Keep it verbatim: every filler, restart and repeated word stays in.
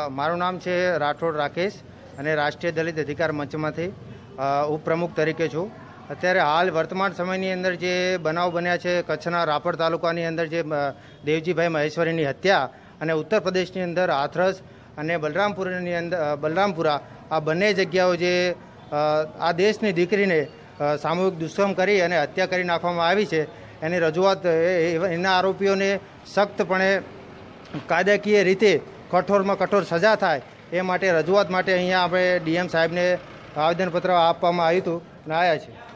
મારું નામ છે રાઠોડ રાકેશ અને રાષ્ટ્રીય દલિત અધિકાર મંચમાંથી ઉપપ્રમુખ તરીકે છું. અત્યારે હાલ વર્તમાન સમયની અંદર જે બનાવ બન્યા છે કચ્છના રાપર તાલુકાની અંદર જે દેવજીભાઈ મહેશ્વરીની હત્યા અને ઉત્તર પ્રદેશની અંદર હાથરસ અને બલરામપુરની અંદર બલરામપુરા આ બંને જગ્યાઓ જે આ દેશની દીકરીને સામૂહિક દુષ્કર્મ કરી અને હત્યા કરી નાખવામાં આવી છે એની રજૂઆત એના આરોપીઓને સખ્તપણે કાયદાકીય રીતે કઠોરમાં કઠોર સજા થાય એ માટે રજૂઆત માટે અહીંયા આપણે ડીએમ સાહેબને આવેદનપત્ર આપવામાં આવ્યું હતું અને આવ્યા છે.